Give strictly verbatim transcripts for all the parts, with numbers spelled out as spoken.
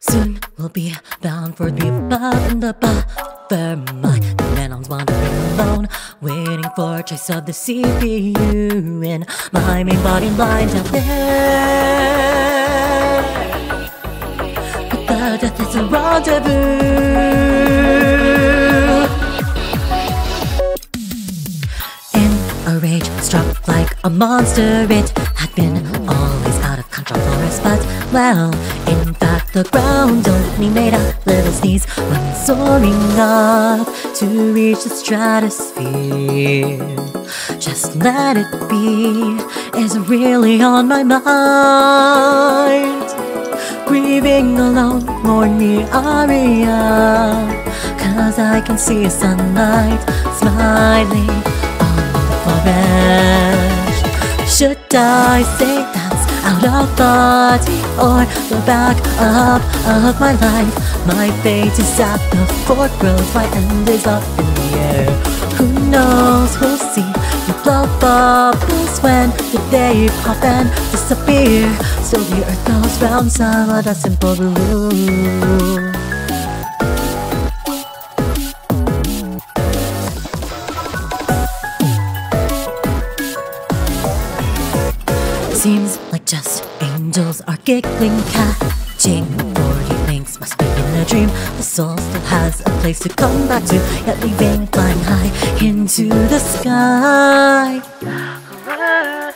Soon we'll be bound for the above and above. My menons wandering alone, waiting for a trace of the C P U in my main body lines out there. But the death is a rendezvous. In a rage, struck like a monster, it had been always out of control for us, but well, in fact the ground only made a little sneeze when soaring up to reach the stratosphere. Just let it be is really on my mind. Grieving alone, mourn me aria, cause I can see sunlight smiling on the forest. Should I say that's out of body or the back up of my life? My fate is at the forkroads, my end is up in the air. Who knows, we'll see. You blow bubbles when the day pop and disappear. So the earth goes round, somewhat a simple rule. Seems like just angels are giggling, catching forty links must be in a dream. The soul still has a place to come back to, yet leaving flying high into the sky. Let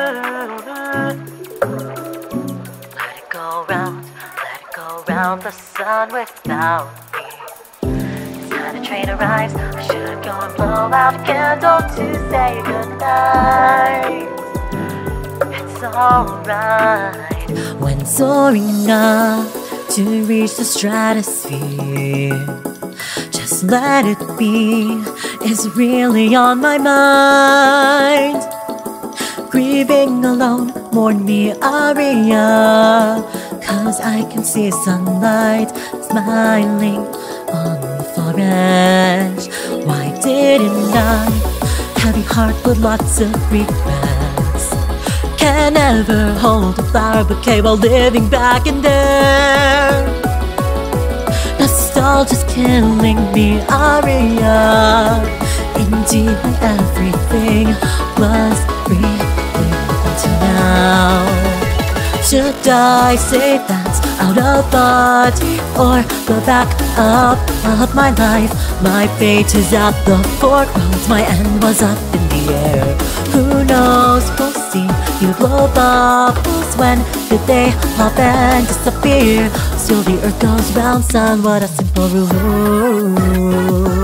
it go round, let it go round the sun without me. Time the train arrives, I should go and blow out a candle to say goodnight. It's alright when soaring up to reach the stratosphere. Just let it be is really on my mind. Grieving alone, mourn me aria, cause I can see sunlight smiling on the forest. Why didn't I? Heavy heart with lots of regrets. Can never hold a flower bouquet while living back in there. Nostalgia's killing me, aria. Indeed, my everything was real until now. Should I say that's out of body or the back up of my life? My fate is at the forkroads, my end was up in the air. Who knows, we'll see. You blow bubbles when did they pop and disappear? Still the earth goes round, son, what a simple rule.